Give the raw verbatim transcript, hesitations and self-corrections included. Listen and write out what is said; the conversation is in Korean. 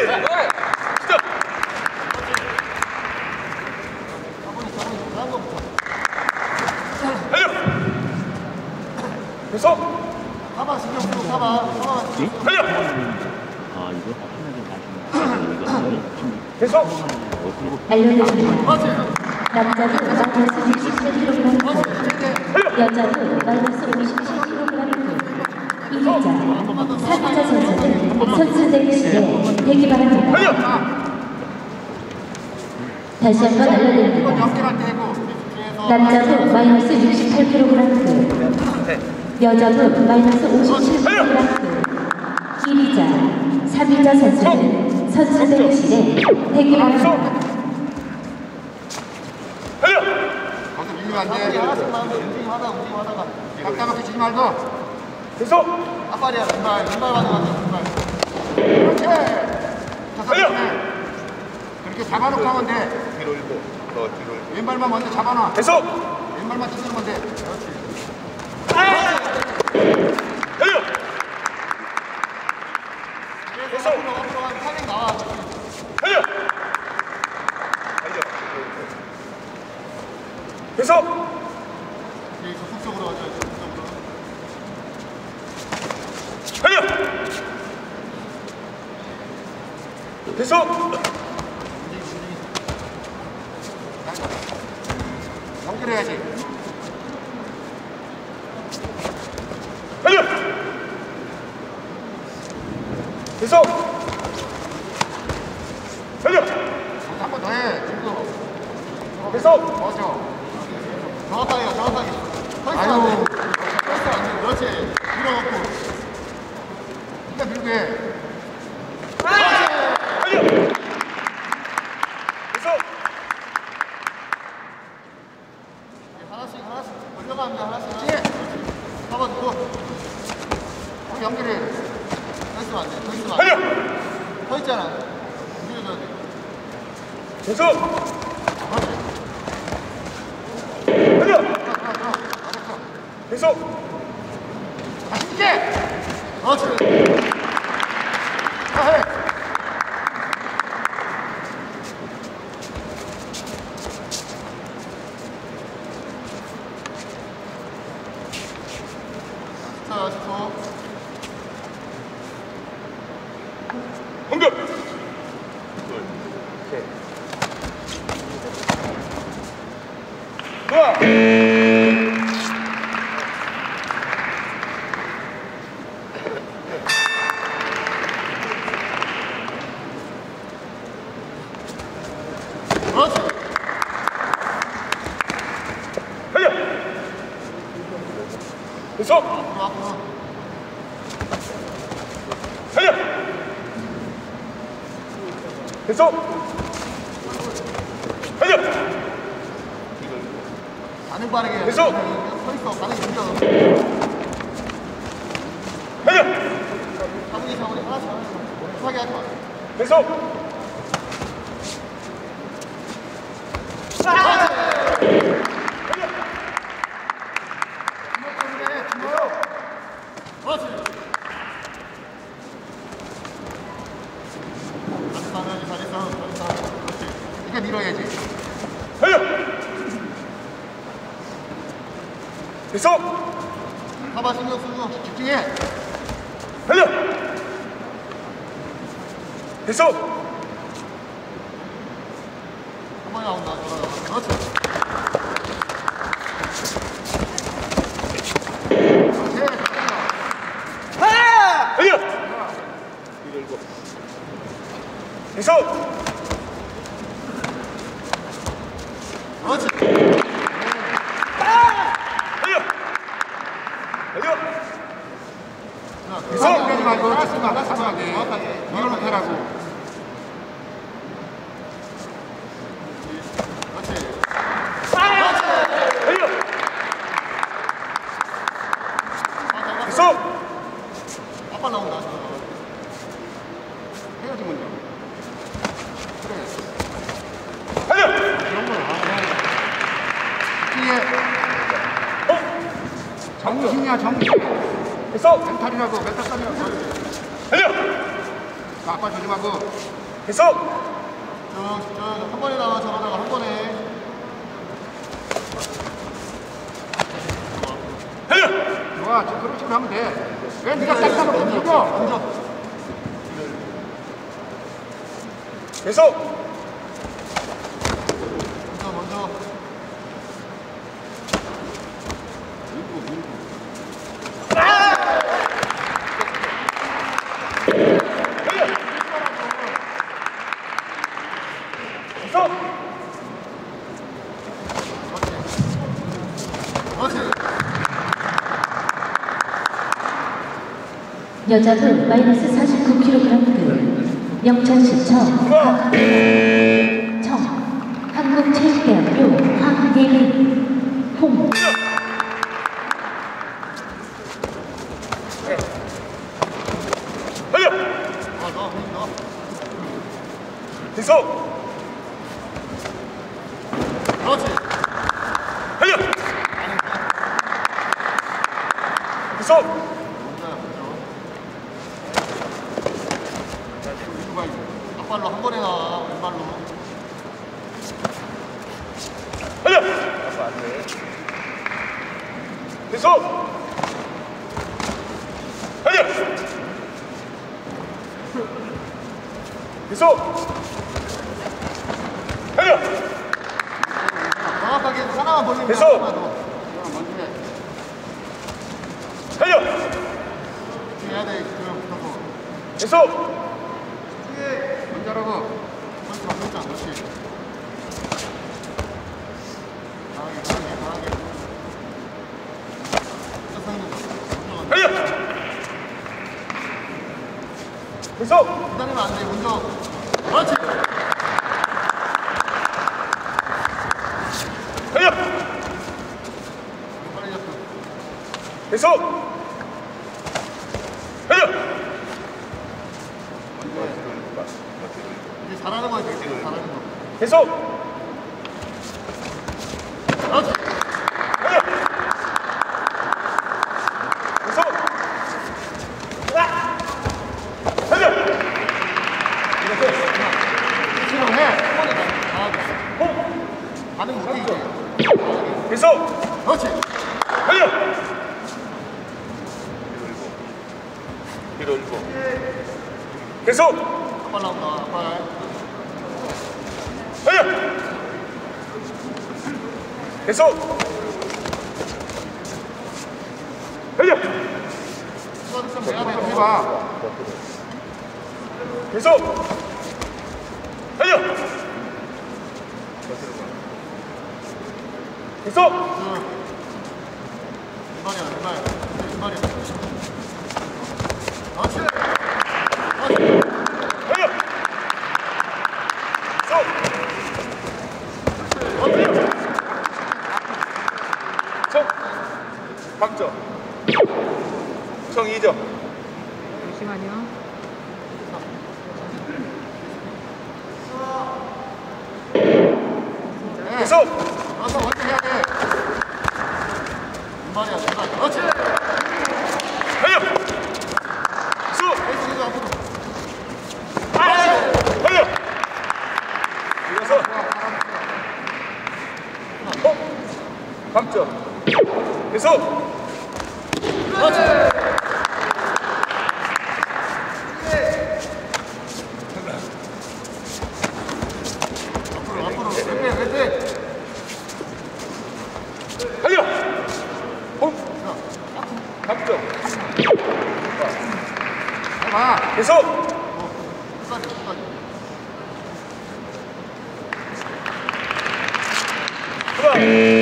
됐어. 가봐 신경 쓰고 가봐. 달려. 아 이거 하나는 나중에 됐어. 알려드립니다. 남자는 마이너스 육십칠 킬로그램, 여자는 마이너스 오십칠 킬로그램. 이 자 삼 자 선수는 선수 대기실에 대기 바랍니다. 달려. 다시 한번 알려드립니다. 남자는 마이너스 육십팔 킬로그램, 여자는 마이너스 오십칠 킬로그램. 일 자 삼 자 선수는 선수 대기실에 대기 바랍니다. 달려. 거기서 밀리면 안 돼. 움직임하다 움직임하다가 답답하게 치지 말고. 됐어. 앞발이야 왼발 왼발 받아 가자 왼발. 그렇지. 달려. 그렇게 잡아놓고 하면 돼. 뒤로 일고. 더 뒤로. 왼발만 먼저 잡아놔. 됐어. 왼발만 치는 건데. 그렇지. 달려. 그래서 앞으로 앞으로 가면 타격 나와. 달려. 달려. 됐어. 여기 적극적으로 가자. 적극적으로. 달려. 됐어. 연결해야지. 달려. 됐어. 달려. 한 번 더 해. 지금. 됐어. 맞아. 정확하게 가, 정확하게. 아유. 패스 안 돼. 그렇지. 밀어놓고. 일단 밀고 해. 달려. 됐어. 하나씩 하나씩 올려가면 하나씩. 예. 잡아 놓고. 거기 연결해. 더 있으면 안 돼. 더 있으면 안 돼. 달려. 더 있잖아. 움직여줘야 돼. 됐어. 그렇지. 달려. 들어, 들어, 들어. 알았어. 됐어. 다시 있게. 그렇지. 자, 해. 자, 십 초. 공격. 둘, 셋. 좋아. 그렇지. 달려. 됐어. 앞으로, 앞으로. 달려. 됐어. 달려. 반응 빠르게 해. 됐어. 서 있어. 반응 느려. 달려. 차분히 차분히 하나씩 하나씩. 급하게 하지 마. 됐어. 그렇지. 잘했어, 잘했어, 잘했어. 그렇지. 이렇게 밀어야지. 달려. 됐어. 가봐, 신경 쓰고 집중해. 달려. 됐어. 한 번에 나온다. 그렇지. 달려. 됐어. 그렇지. 달려. 달려. 됐어. 하지 말고 하나씩 하나씩 정확하게 밀어놓고 하라고. 그렇지. 달려. 됐어. 아빠 나온다. 해야지 먼저. 그래. 달려. 이런 걸 아, 집중해. 어. 정신이야 정신. 됐어. 멘탈이라고 멘탈 싸면. 달려. 아빠 조심하고. 계속. 저, 저, 한 번에 나와, 저러다가 한 번에. 달려. 좋아, 저 그런 식으로 하면 돼. 왜 네가 딱 하면 못 이겨? 먼저. 계속. 먼저, 먼저. 여자부 마이너스 사십구 킬로그램급 영천시청 황청 한국체육대학교 황예린 홍 달려. 아, 너, 너. 계속. 그렇지. 달려. 계속. 먼저야, 먼저. 왼발, 앞발로 한 번에 나와, 왼발로. 달려. 계속. 달려. 계속. 달려. 정확하게 하나만 벌리면 계속. 하나만 더. 이거는 먼저 해. 달려. 해야 돼, 그, 붙어서. 계속. 먼저 하라고. 그렇지, 그렇지, 그렇지. 강하게, 강하게, 강하게. 먼저 서는 거. 달려. 계속. 기다리면 안 돼, 먼저. 그렇지. 달려. 빨리 잡고. 계속. 달려. 이제 잘하는 거야, 되게 잘하는 거. 계속. 그렇지. 달려. 계속. 달려. 이렇게. 지금 해. 한 번에 가. 강하게. 반응 못해, 이제. 강하게. 계속. 그렇지. 달려. 뒤로 일고. 계속. 앞발 나온다, 앞발. 달려. 계속. 달려. 시간 좀 내야 돼, 좀 해봐. 계속. 달려. 계속. 왼발이야, 왼발. 왼발이야. 그렇지. 달려. 계속. 청. 박정. 청 이 점. 잠시만요. 계속. 그래서 먼저 해야 돼. 왼발이야, 왼발. 그렇지. 달려. 수. 계속 해줘, 앞으로. 달려. 이어서. 어. 감점. 계속. 그렇지. 앞으로, 앞으로. 왼배, 왼배. 달려. 홈. 감점. 해봐. 계속. 끝까지, 끝까지. 하나.